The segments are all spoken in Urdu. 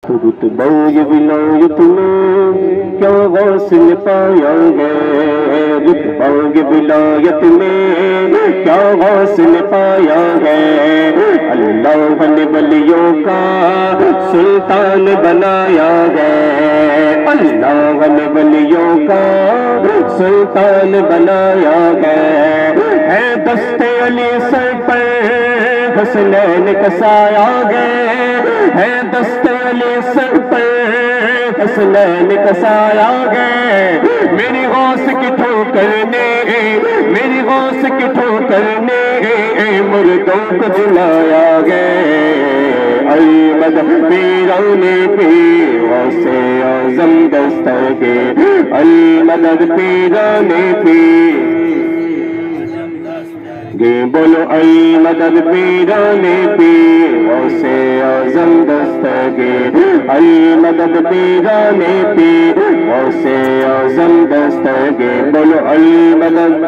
رتبہ یہ ولایت میں کیا غوث نے پایا ہے، رتبہ یہ ولایت میں کیا غوث نے پایا ہے، اللہ نے ولیوں کا سلطان بنایا ہے، اللہ نے ولیوں کا سلطان بنایا ہے دست علی سر پر حسنین کا سایہ ہے دست علی سر پر حسنین کا سایہ ہے، میری غوث کی ٹھوکر نے میری غوث کی ٹھوکر نے مردوں کو جلایا ہے، المدد پیران پیر غوث اعظم دستگیر، المدد پیران پیر بولو المدد پیران پیر غوث اعظم دستگیر، المدد پیران پیر غوث اعظم دستگیر، بولو المدد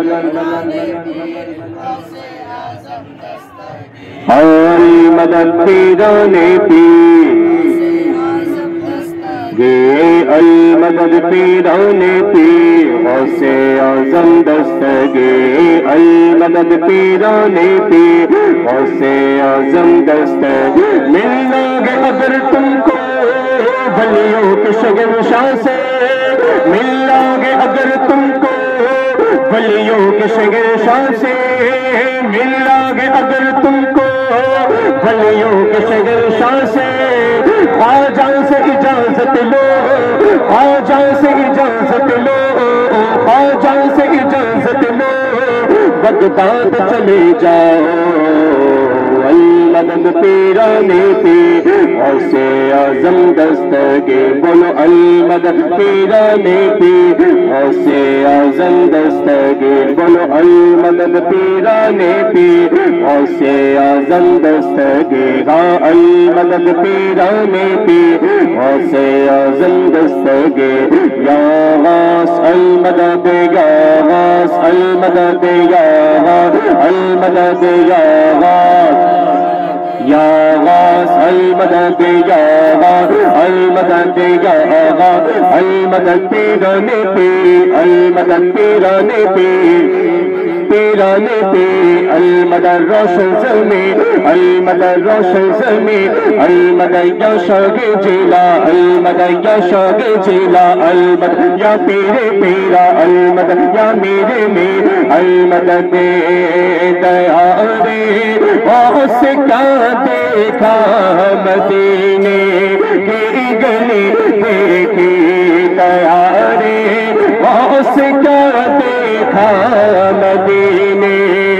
المدد پیران پیر المدد پیران پیر غوث اعظم دستگیر، المدد پیران پیر غوث اعظم دستگیر، ملنا گے اگر تم کو ولیوں کے شہنشاہ سے، ملنا گے اگر تم کو ولیوں کے شہنشاہ سے، ملنا گے اگر تم کو ولیوں کے شہنشاہ سے، خواجہ سے اجازت لو خواجہ سے اجازت لو خواجہ سے اجازت لو بغداد چلے جاؤ، المدد پیران پیر غوث اعظم دستگیر، بولو المدد پیران پیر غوث اعظم دستگیر، بولو المدد پیران پیر غوث اعظم دستگیر، المدد پیران پیر غوث اعظم دستگیر، یا غوث المدد یا غوث المدد یا غوث المدد یا غوث یا غوث المدد یا غوث المدد یا غوث المدد پیران پیر المدد پیران پیر پیران پیر المدد روشن زمین المدد روشن زمین المدد یا شاگ جیلا المدد یا شاگ جیلا المدد یا پیر پیرا المدد یا میرے میر المدد دیارے غوث کیا دیکھا مدینے کی گلی دیکھی دیارے غوث کیا دیکھا مدینے،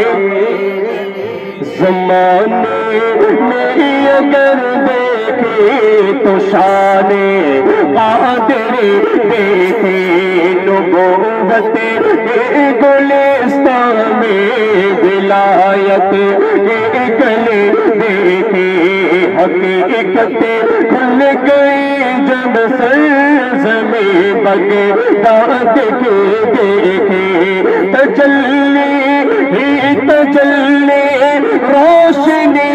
زمانے میں اگر دیکھے تو شان قادر دیکھے، نبوت کے گلستان میں ولایت کے گلے دیکھے، حقیقت کھل گئی جب سرزمین بغداد کے دیکھے، تجلی ہی تجلی روشنی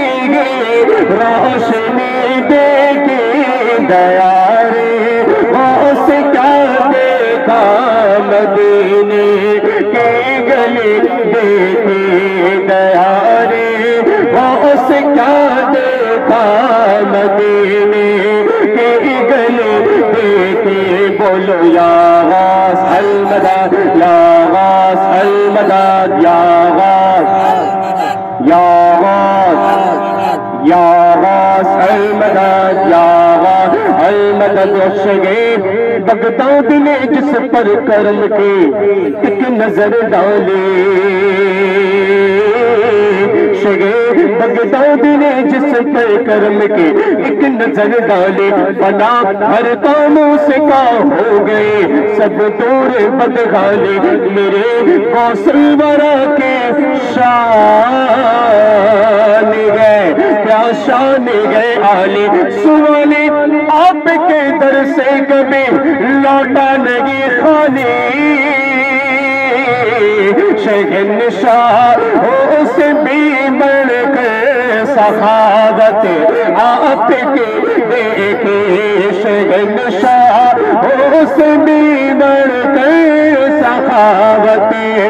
روشنی دیکھی دیارے غوث کیا دیکھا مدینے کی گلی دیکھی دیارے غوث کیا دیکھا مدینے کی گلی دیکھی، بولو یا غوث المدد یا غوث المدد یا غوث یا غوث یا غوث المدد یا غوث المدد، شگے بغداد نے جس پر کرم کی ایک نظر ڈالی، شگے بغداد نے جس پر کرم کی ایک نظر ڈالی، بنا ہر کاموں سے کا ہو گئے سب دور بدغالی، میرے غوث ورا کے شان گئے کیا شان گئے عالی، سوالی آپ کے در سے کبھی لوٹا نہیں خالی، شہنشاہ ہو سے بھی بڑھ کر سخاوت آپ کے دیکھے، شہنشاہ ہو سے بھی بڑھ کر سخاوتیں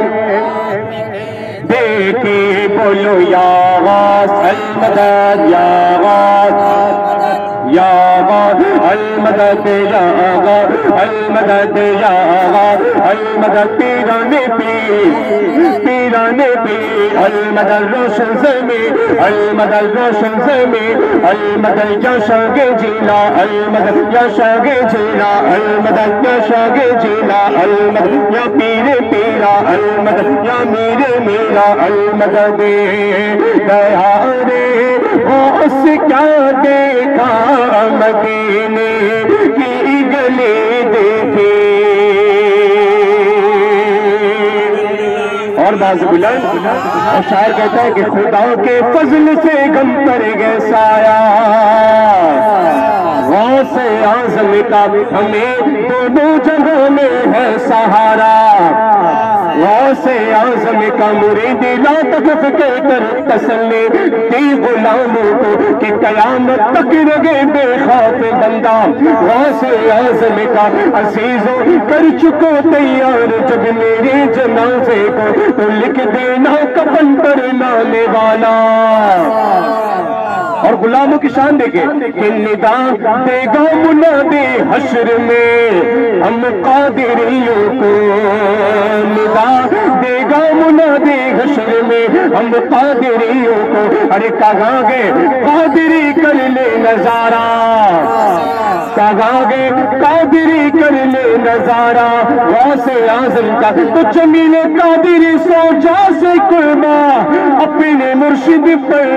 دیکھے بولو یا غاث المدد یا غاث یا غاث المدد یا غاث المدد یا غاث المدد پیرانے پیر پیرانے پیر المدد روشن زمین المدد روشن زمین المدد یا شاگ جیلا المدد یا شاگ جیلا المدد یا شاگ جیلا المدد یا پیر پیرا المدد یا میرے میرا المدد دیا رے اس کیا دیکھا مدینے کی گلی دیکھی اور باز بلند اور شاعر کہتا ہے کہ خدا کے فضل سے غم پر گئے سایہ غوث اعظم کا ہمیں دونوں جگہ میں ہے سہارا غوث اعظم کا مرید لا تخف کہہ کر تسلی دی غلاموں کو کہ قیامت تک رہے بے خوف بندہ غوث اعظم کا عزیزوں کر چکو تیار جب میرے جنازے کو تو لکھ دینا کفن پر نانے والا اور غلاموں کی شان دیکھیں کہ ندا دے گا منادی حشر میں ہم قادریوں کو ندا دے گا منادی حشر میں ہم قادریوں کو ارے کہاں گئے قادری کر لے نظارہ کہاں گئے قادری کر لے نظارہ غوث اعظم کا تو جمیل قادری سو جا سے قربا اپنے مرشد پر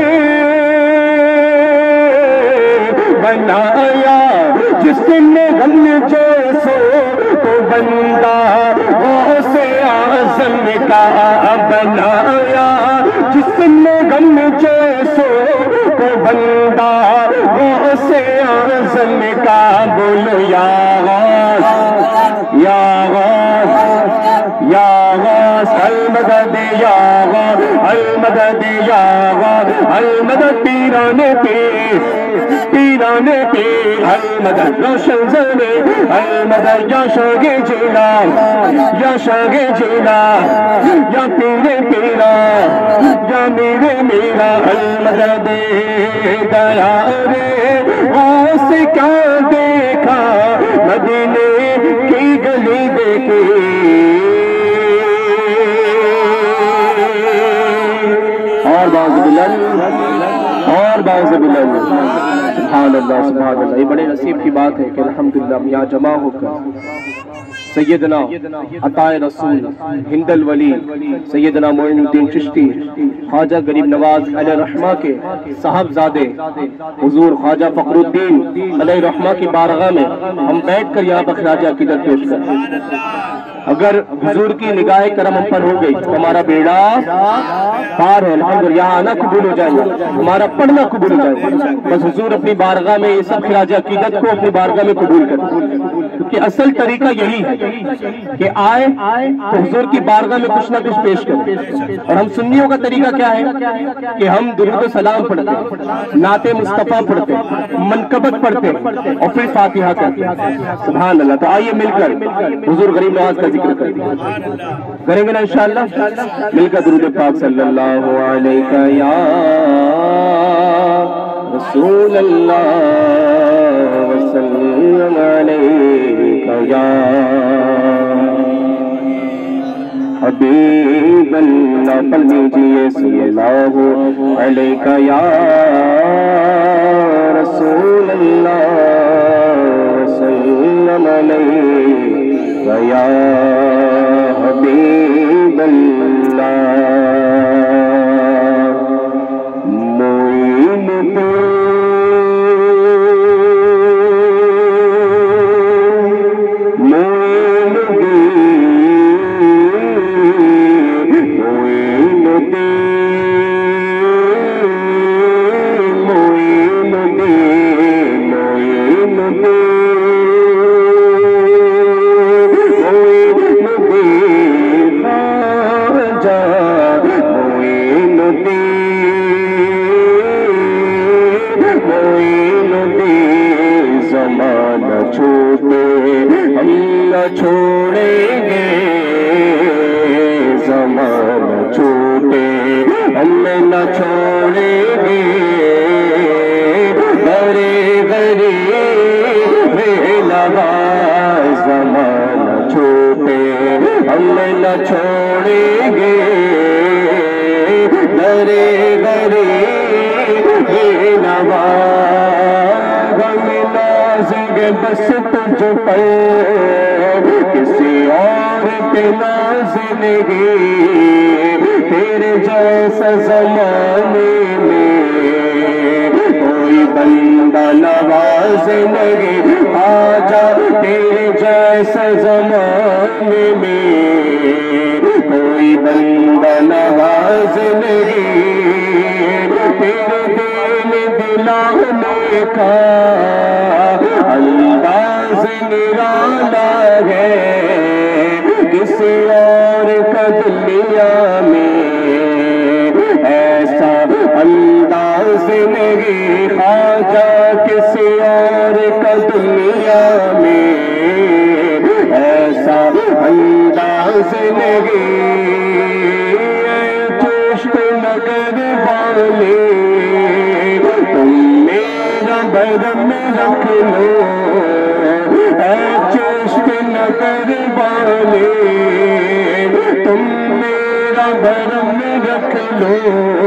بنایا جس نے غم جیسو تو بندہ غوث اعظم کا بنایا جس نے غم جیسو تو بندہ غوث اعظم کا بولو یا غوث یا غوث یا غوث المدد یا غوث المدد یا غوث المدد پیرانے پیر پیرانے پیر المدد روشن زمین المدد یا شاگ جیلا یا شاگ جیلا یا پیرے پیرا یا میرے میرا المدد دیا رے غوث کیا دیکھا مدینے کی گلی دیکھی اور باز بلند اور باز بلند سبحان اللہ سبحان اللہ یہ بڑے نصیب کی بات ہے کہ الحمدللہ یہاں جمع ہو کر سیدنا عطا رسول ہند الولی سیدنا معین الدین چشتی خواجہ غریب نواز علیہ رحمہ کے صاحبزادے حضور خواجہ فخر الدین علیہ رحمہ کی بارگاہ میں ہم بیٹھ کر یہاں پر خراج عقیدت پیش کرتے ہیں اگر حضور کی نگاہ کرم ہم پر ہو گئی تو ہمارا بیڑا پار ہے الحمدللہ یہاں آنا قبول ہو جائے گا ہمارا پڑھنا قبول ہو جائے گا بس حضور اپنی بارگاہ میں یہ سب خراج عقیدت کو اپنی بارگاہ میں قبول کرتے کیونکہ اصل طریقہ یہی ہے کہ آئے تو حضور کی بارگاہ میں کچھ نہ کچھ پیش کریں اور ہم سنیوں کا طریقہ کیا ہے کہ ہم درود و سلام پڑھتے نعت مصطفیٰ پڑھتے منقبت پڑھتے اور پھر فاتحہ کرتے سبحان اللہ تو آئیے مل کر حضور غریب نواز کا ذکر کریں گے نا انشاءاللہ مل کر درود پاک صلی اللہ علیہ یا رسول اللہ وسلم علیہ یا حبیب اللہ پڑھ لیجئے صلی اللہ علیہ یا رسول اللہ وسلم علیہ یا حبیب اللہ معین زمانہ چھوٹے ہم نہ چھوڑیں گے، زمانہ چھوٹے ہم نہ چھوڑیں گے، غریب بے نواز زمانہ چھوٹے ہم نہ چھوڑیں گے، غریب بے نواز ہم نازیں گے بس تجھ پر، کسی اور پہ ناز نہیں، تیرے جیسا زمانے میں کوئی بندہ نواز نہیں، آجا تیرے جیسا زمانے میں کوئی بندہ نواز نہیں، تیرے دل دلانے کا انداز نرالا ہے، کسی اور کا دنیا میں ایسا انداز نہیں، خواجہ کسی اور کا دنیا میں ایسا انداز نہیں، چشت نگر والے تم میرا بھرم رکھ لو، اے چشت نگر والے تم میرا بھرم رکھ لو،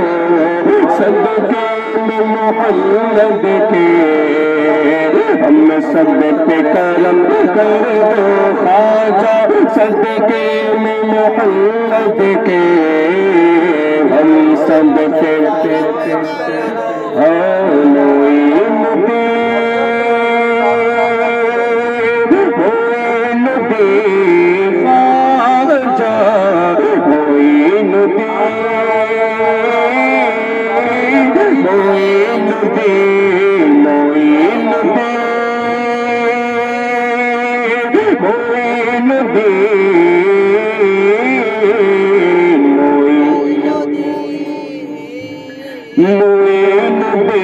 صدقے میں محمد کے ہم سب پہ کرم کر دو، خواجہ صدقے میں محمد کے ہم سب پہ موئن دے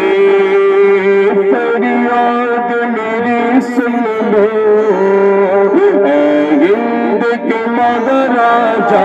فریاد میری سن لو، اے ہند کے مہاراجا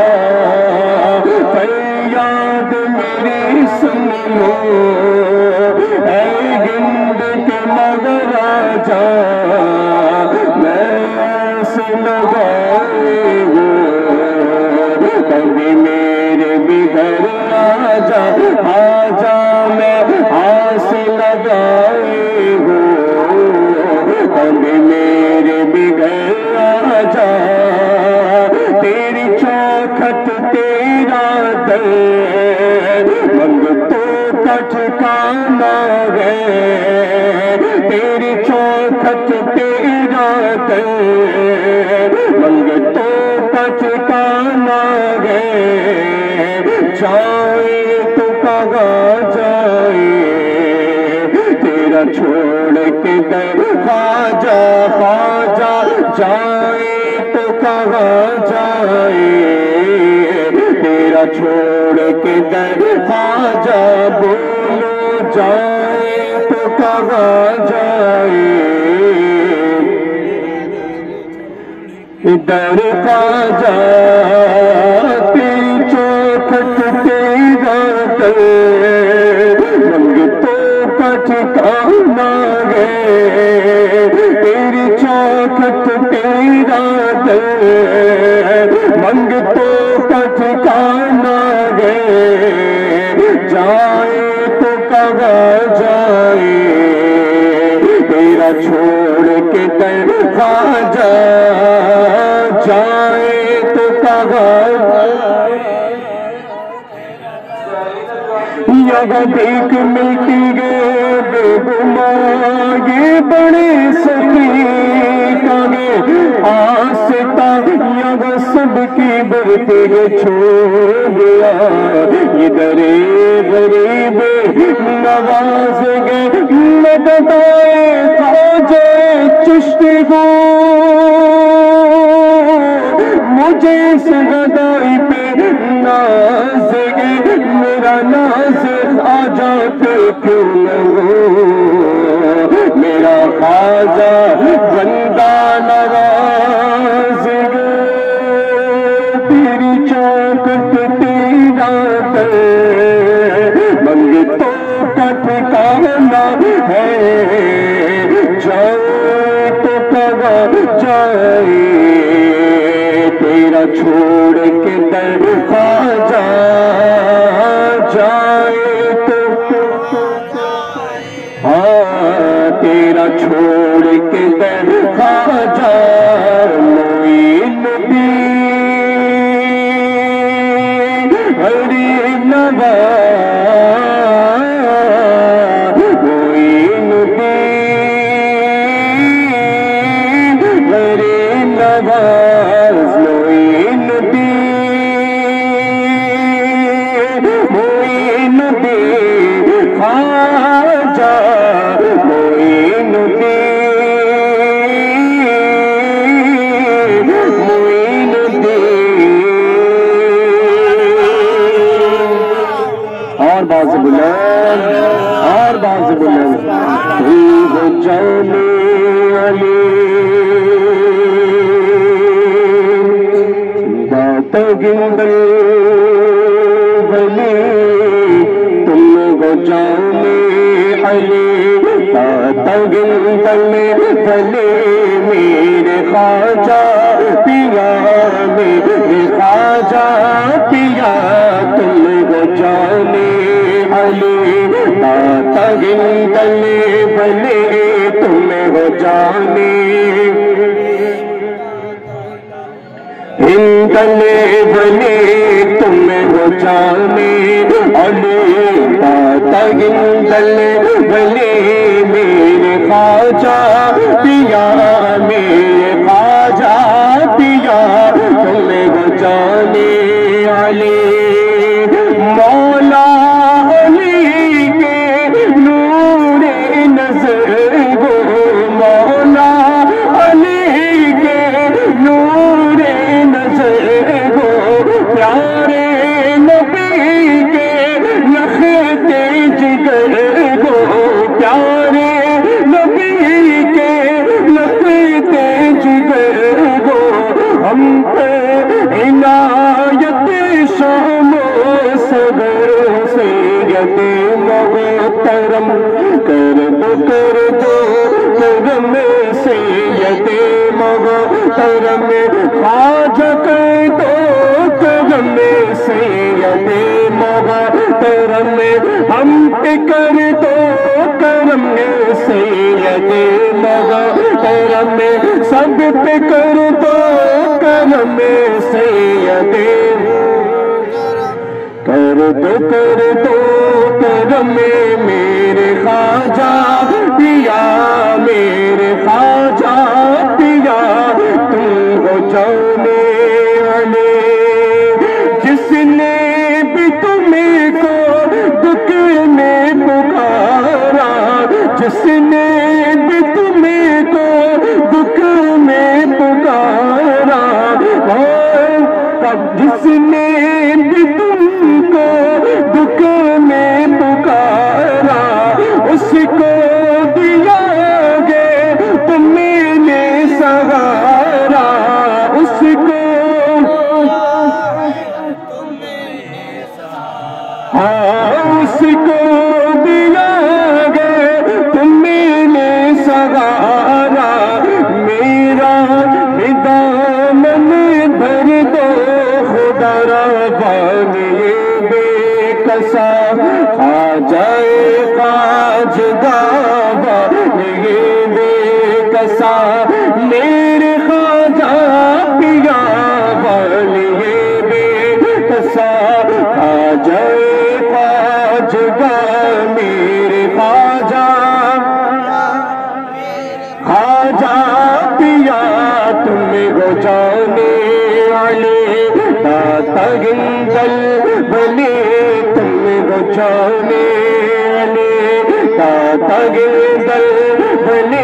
فریاد میری سن لو، اے ہند کے مہاراجا میں آس لگائے ہوں، کبھی میرے بھی گھر آجا، آجا میں آس لگائے ہوں، کبھی میرے بھی گھر آجا، تیری چوکھٹ تیرا در منگ تو کا ٹھکانا ہے، تیری چوکھٹ تیرا در منگ تو کا ٹھکانا ہے، جائے تو کہاں جائے تیرا چھوڑ کے در، خواجہ خواجہ جائے تو کہاں جائے تیرا چھوڑ کے در، خواجہ بولو جائے تو کہاں جائے، در خواجہ تیری چوکھٹ تیرا در منگ تو کا ٹھکانا ہے، تیری چوکھٹ تیرا در منگ تو کا ٹھکانا ہے، جائے تو کہاں جائے تیرا چھوڑ کے در، خواجہ جائے تو کہاں یہاں دیکھ ملتی گئے بے گماں یہ بڑے سخی کاگے آستا، یہاں سب کی برتے چھوڑ گیا، یہ درے غریب نواز گئے، مدد آئے خواجہ چشت ہو، مجھے سگدائی پہ ناز گئے، میرا ناز آ جاتے کیوں نہ ہو، تیرا خواجہ بندہ نواز تیری چوکٹ تیرا در منگتوں کا ٹھکانا ہے جائے تو کہاں جائے تیرا چھوڑ کے در خواجہ جائے تو تیرا چھوڑ کے در خواجہ معین الدین غریب نواز معین الدین غریب نواز معین الدین معین الدین خواجہ معین الدین معین الدین اور باز بلند اور باز بلند تو ہو جانے علی بات گندل بلی تم ہو جانے علی بات گندل بلی میرے خواجہ پیا میرے خواجہ پیا تم ہو جانے علی بات گندل بلی تم ہو جانے ہندلے بلے تم ہو جانے علی بات ہندلے بلے میرے خواجہ پیا میرے خواجہ پیا تم ہو جانے علی مولا علی کے نور نظر گو مولا علی کے نور نظر گو پیارے نبی کے لختے جگر گو پیارے نبی کے لختے جگر گو ہم پہ عنایت شام و صبر سید محترم کر دو کرم سید محترم خواجہ کر دو کرم سید محترم ہم پہ کر دو کرم سید محترم سب پہ کر دو کرم سید کر دو کرم میرے خواجہ پیا میرے خواجہ پیا تم ہو جانے والے جس نے بھی تمہیں کو دکھ میں پکارا جس نے بھی تمہیں کو دکھ میں پکارا جس نے بھی تم کو دکھ میں پکارا اس کو دیا گے تم نے سہارا اس کو اس کو دیا گے تم نے سہارا میرا دامن بھر دو خدا ربان یہ بے کسا خواجہ خواجہ یہ بے کسا میرے خواجہ پیا والی یہ بے کسا خواجہ خواجہ میرے خواجہ خواجہ پیا تم ہو جانے والے داتا گندل بلے تم ہو جانے والے داتا گندل بلے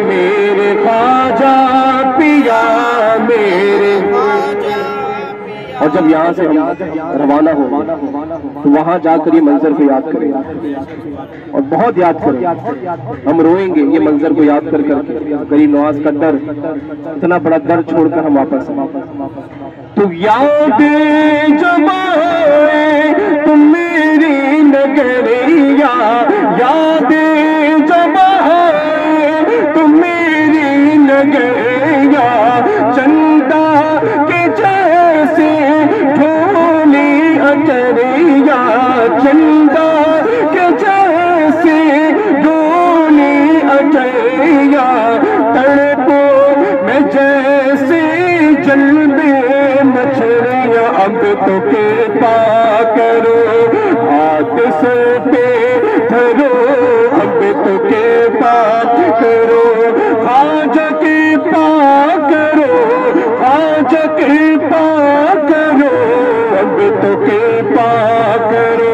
میرے خواجہ پیا میرے خواجہ اور جب یہاں سے ہم روانہ ہو تو وہاں جا کر یہ منظر کو یاد کریں اور بہت یاد کریں. ہم روئیں گے یہ منظر کو یاد کر کر کے. غریب نواز کا در اتنا بڑا در چھوڑ کر ہم واپس تو یادیں جب آئے تم میری نگریاں، یادیں جب آئے تم میری نگریاں، چندہ کے جیسے ڈھولی اٹریاں، چندہ کے جیسے ڈھولی اٹریاں، تڑپو میں جیسے جلوے مچھلیاں، اب تو کرپا کرو ہاتھ سے پہ دھرو، اب تو کرپا کرو خواجہ کرپا کرو، خواجہ کرپا کرو، اب تو کرپا کرو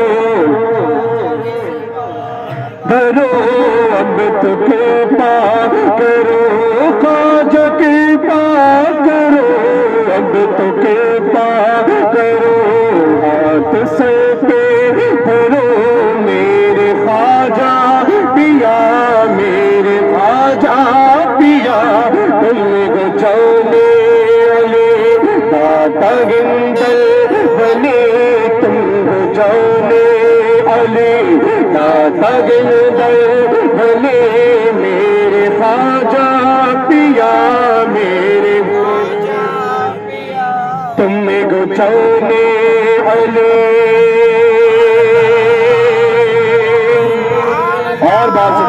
کرو، اب تو کرپا کرو خواجہ کرپا کرو، اب تو کرپا کرو ہاتھ سے پہ دھرو میرے خواجہ پیا، میرے خواجہ پیا، تم کو چولے علی داتا گندل بنے، تم کو چولے علی داتا گندل بنے، میرے خواجہ پیا، میرے خواجہ پیا، تم کو چولے علی. اور بات سے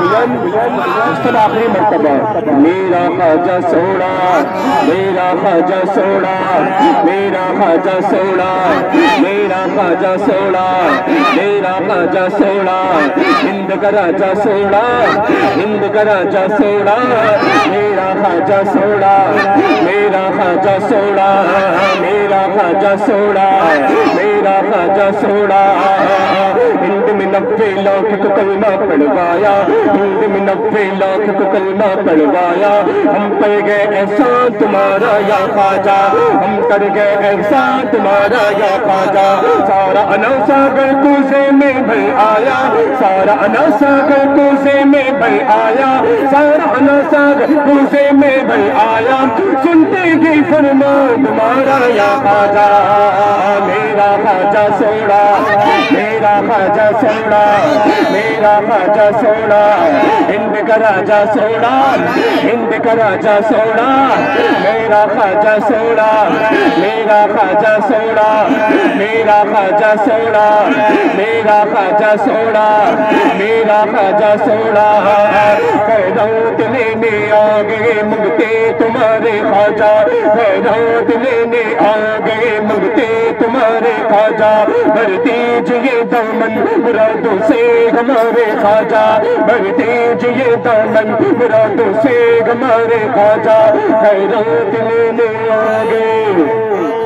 بلند آخری مرتبہ میرا خواجہ سوڑا، میرا خواجہ سوڑا، میرا خواجہ سوڑا، میرا خواجہ سوڑا، میرا خواجہ سوڑا، ہند کا راجہ سوڑا، ہند کا راجہ سوڑا، میرا خواجہ سوڑا، میرا خواجہ سوڑا، میرا خواجہ سوڑا، میرا خواجہ سوڑا. ہند میں 90 لاکھ کو کلمہ پڑھوایا، ہند میں 90 لاکھ کو کلمہ پڑھوایا، ہم کر گئے احسان تمہارا یا خواجہ، ہم کر گئے احسان تمہارا یا خواجہ. سارا انا ساگر کوزے میں بھر آیا، سارا انا ساگر کوزے میں بھر آیا، سارا انا ساگر کوزے میں بھر آیا، سنتے گی فرمان تمہارا یا خواجہ. میرا خواجہ سوڑا، میرا خواجہ سوڑا، میرا خواجہ سوڑا، ہند کا راجہ سوڑا، ہند کا راجہ سوڑا، میرا خواجہ سوڑا، میرا خواجہ سوڑا، میرا خواجہ سوڑا، میرا خواجہ سوڑا، میرا خواجہ سوڑا. خیرات لینے آ گئے منگتے تمہارے خواجہ، خیرات لینے آ گئے منگتے تمہارے خواجہ، بھر دیجئے دامن مرادوں سے ہمارے خواجہ، بھر دیجئے دامن مرادوں سے ہمارے خواجہ. خیرات لینے آ گئے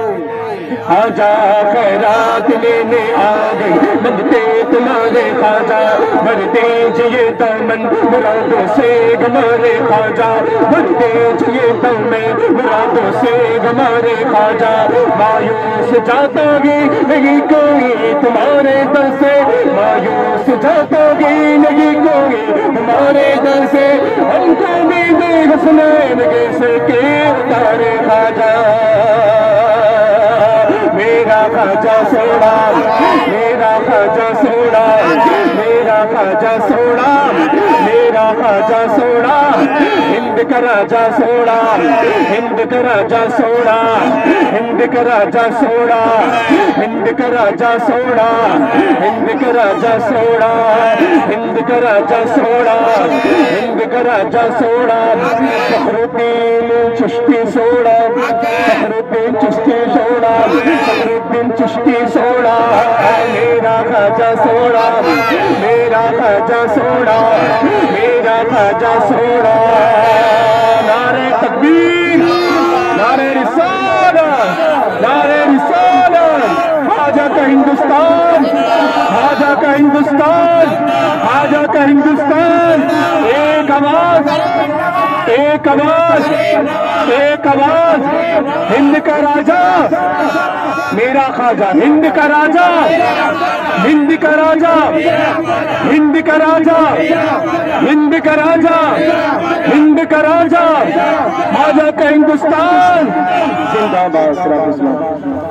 خواجہ، خیرات لینے آ گئے منگتے تمہارے خواجہ، بھر دیجئے دامن مرادوں سے ہمارے خواجہ، بھر دیجئے دامن مرادوں سے ہمارے خواجہ. مایوس جاتا گی نہیں کوئی تمہارے در سے، مایوس جاتا گی نہیں کوئی تمہارے در سے، ہم کو بھی دے حسنین کیسے کے اتارے خواجہ. میرا خواجہ سوڑا، میرا خواجہ سوڑا، میرا خواجہ سوڑا، میرا خواجہ سوڑا، ہند کا راجہ سوڑا، ہند کا راجہ سوڑا، ہند کا راجہ سوڑا، ہند کا راجہ سوڑا، ہند کا راجہ سوڑا، ہند کا راجہ سوڑا، ہند کا راجہ سوڑا. فخر الدین چشتی سوڑا، فخر الدین چشتی سوڑا، فخر الدین چشتی سوڑا، میرا خواجہ سوڑا، میرا خواجہ سوڑا، میرا خواجہ سوڑا. نعرہ تکبیر، نعرہ رسالت، نعرہ رسالت. خواجہ کا ہندوستان، خواجہ کا ہندوستان، خواجہ کا ہندوستان. ایک آواز ایک آواز، ایک آواز، ہند کا راجا میرا خواجہ، ہند کا راجا، ہند کا راجا، ہند کا راجا، ہند کا راجا، ہند کا راجا، خواجہ کا ہندوستان زندہ باد۔